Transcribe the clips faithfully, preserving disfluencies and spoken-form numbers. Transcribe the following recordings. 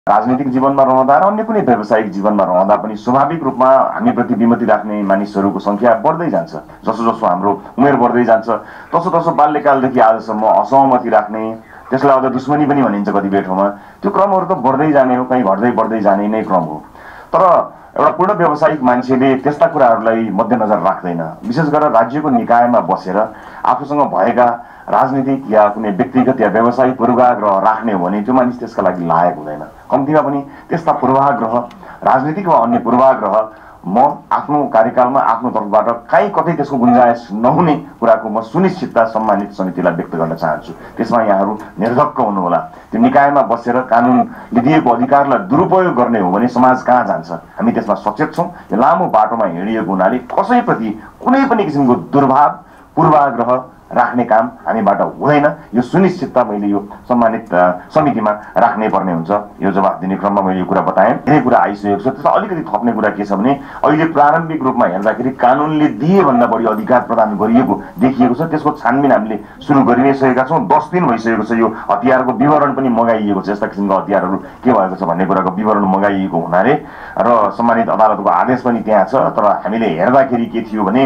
राजनीतिक जीवनमा रहँदा र अन्य कुनै व्यावसायिक जीवनमा रहँदा पनि स्वाभाविक रूपमा हामीप्रति विमति राख्ने मानिसहरूको संख्या बढ्दै जान्छ। जसो जसो हाम्रो उमेर बढ्दै जान्छ तसो तसो बाल्यकालदेखि आजसम्म असहमति राख्ने, त्यसलाई अझ दुश्मनी पनि भनिन्छ कतिपय ठाउँमा, त्यो क्रमहरू त बढ्दै जाने हो, कहीँ घट्दै बढ्दै जाने नै क्रम हो। तर एउटा पूर्ण व्यावसायिक मान्छेले त्यस्ता कुराहरूलाई मध्यनजर राख्दैन। विशेष गरेर राज्यको निकायमा बसेर आफूसँग भएका राजनीतिक या कुनै व्यक्तिगत या व्यावसायिक पूर्वाग्रह राख्ने हो भने त्यो मानिस त्यसका लागि लायक हुँदैन। कम्तीमा पनि त्यस्ता पूर्वाग्रह, राजनीतिक वा अन्य पूर्वाग्रह म आफ्नो कार्यकालमा आफ्नो तर्फबाट कहीँ कतै त्यसको गुन्जायस नहुने कुराको म सुनिश्चितता सम्मानित समितिलाई व्यक्त गर्न चाहन्छु। त्यसमा यहाँहरू निर्धक्क हुनुहोला। त्यो निकायमा बसेर कानुनले दिएको अधिकारलाई दुरुपयोग गर्ने हो भने समाज कहाँ जान्छ? हामी त्यसमा सचेत छौँ। यो लामो बाटोमा हिँडिएको हुनाले कसैप्रति कुनै पनि किसिमको दुर्भाव, पूर्वाग्रह राख्ने काम हामीबाट हुँदैन। यो सुनिश्चितता मैले यो सम्मानित समितिमा राख्नै पर्ने हुन्छ। यो जवाफ दिने क्रममा मैले यो कुरा बताएँ। धेरै कुरा आइसकेको छ। त्यसमा अलिकति थप्ने कुरा के छ भने अहिले प्रारम्भिक रूपमा हेर्दाखेरि कानुनले दिए भन्दा बढी अधिकार प्रदान गरिएको देखिएको छ। त्यसको छानबिन हामीले सुरु गरि नै सकेका छौँ। दस दिन भइसकेको छ। यो हतियारको विवरण पनि मगाइएको छ। यस्ता किसिमका हतियारहरू के भएको छ भन्ने कुराको विवरण मगाइएको हुनाले र सम्मानित अदालतको आदेश पनि त्यहाँ छ। तर हामीले हेर्दाखेरि के थियो भने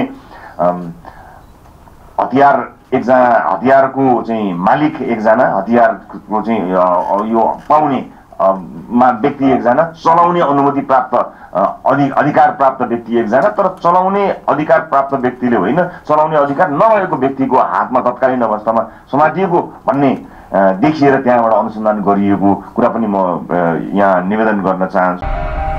हतियार एकजना हतियारको चाहिँ मालिक एकजना, हतियारको चाहिँ यो पाउने मा व्यक्ति एकजना, चलाउने अनुमति प्राप्त अधि अधिकार प्राप्त व्यक्ति एकजना। तर चलाउने अधिकार प्राप्त व्यक्तिले होइन, चलाउने अधिकार नभएको व्यक्तिको हातमा तत्कालीन अवस्थामा समातिएको भन्ने देखिएर त्यहाँबाट अनुसन्धान गरिएको कुरा पनि म यहाँ निवेदन गर्न चाहन्छु।